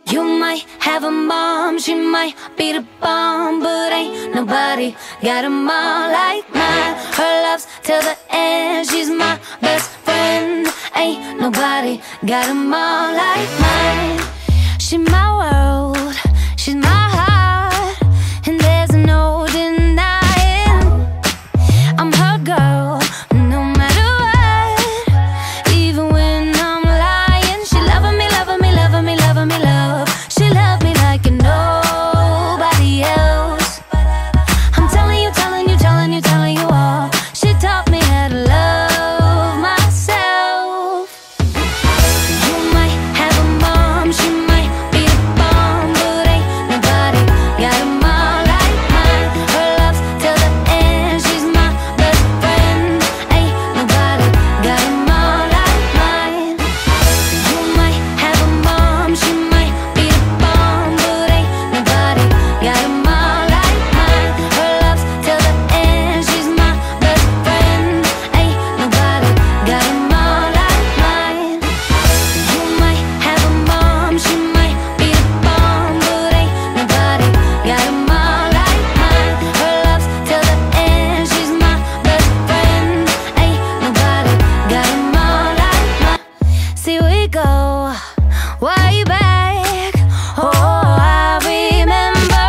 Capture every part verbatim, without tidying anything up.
You might have a mom, she might be the bomb, but ain't nobody got a mom like mine. Her love's till the end, she's my best friend. Ain't nobody got a mom like mine. She my world, she's my heart, and there's no denying I'm her girl, no matter what. Even when I'm lying, she loving me, loving me, loving me, loving me, love. She love me like nobody else. I'm telling you, telling you, telling you, telling you all. She taught me how to love myself. You might have a mom, she might be the bomb, but ain't nobody got a mom like mine. Her love's till the end, she's my best friend. Ain't nobody got a mom like mine. You might have a mom, she might be the bomb, but ain't nobody got a mom like mine. Her love's till the end, she's my best friend. Ain't nobody got a mom like mine. You might have a mom, she might be the bomb, but ain't nobody got a mom like mine. Her love's till the end, she's my best friend. Ain't nobody got a mom like mine. See, we go way back. Oh, I remember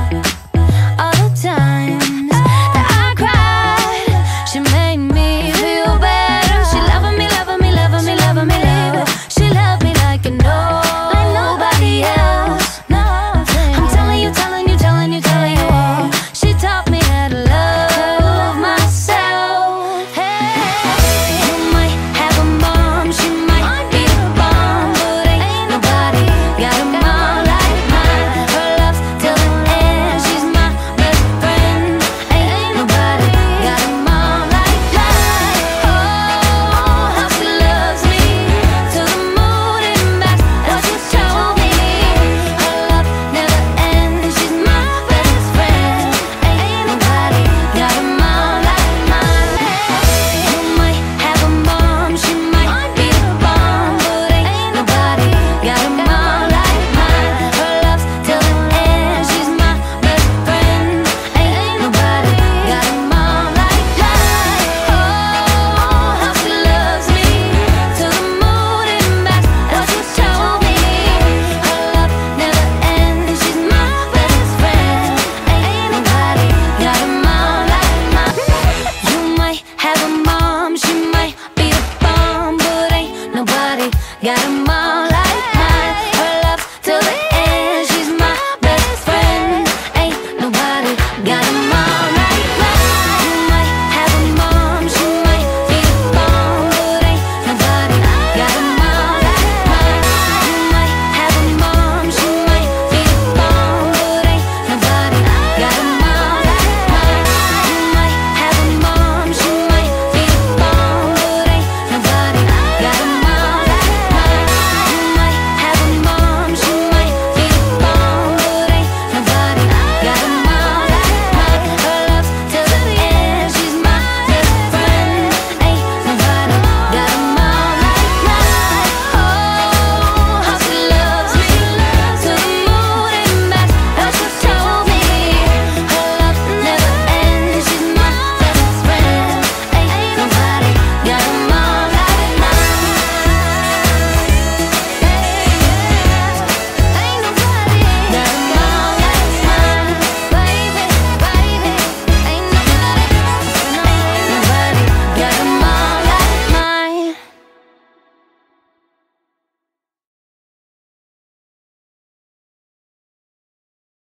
all the times that I cried. She made me feel better. She loving me, loving me, loving me, loving me, love. She loved me like nobody else. I'm telling you, telling you, telling you, telling you all. She taught me how to love myself. Hey, you might have a mom, she might be the bomb, but ain't nobody got a mom like mine. Her love's till the end, she's my best friend. Ain't nobody got a mom like mine. Oh, how she loves me till the moon and back. What you told me, her love never ends. She's my best friend. Ain't nobody got a mom like mine. You might have a mom, she might be the bomb, but ain't nobody got a mom like mine. Her love's till the end, she's my best friend. Ain't nobody got a mom like mine. Oh, how she loves me till the moon and back. What you told me, her love never ends. She's my best friend. Ain't nobody got a mom like mine. You might have a mom, she might be the bomb, but ain't nobody got a mom